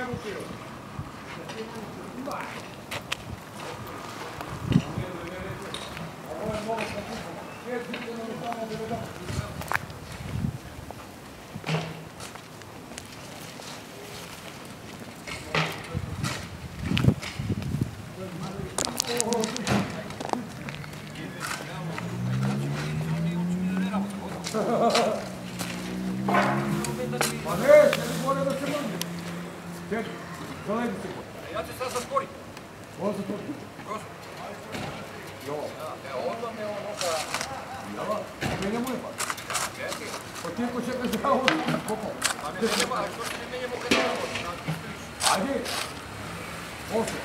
Pa neće, ne mora da se manje. Čekaj, zaledi se ko. Ja ću sad zatvoriti. Ovo se to tiče. Jo. Evo, onda me ono pa... Ja, me ne moje pa. Pa ti ko čekaš da ovo kopao. Pa me ne moje, što se ne menjamo kada je ovo? Ajde. Oslo.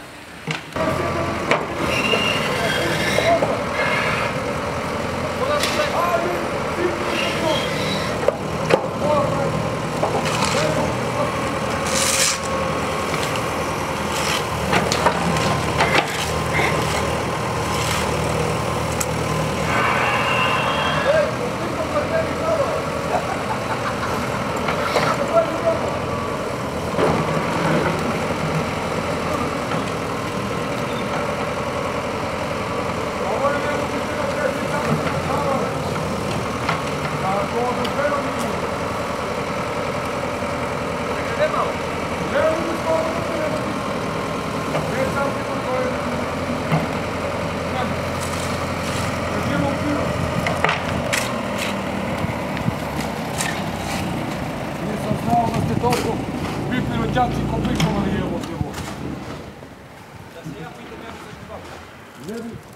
Toliko pipirođaci komplikovali je ovo sve. Da se ja pitam, ja bi se živao. Ne bi.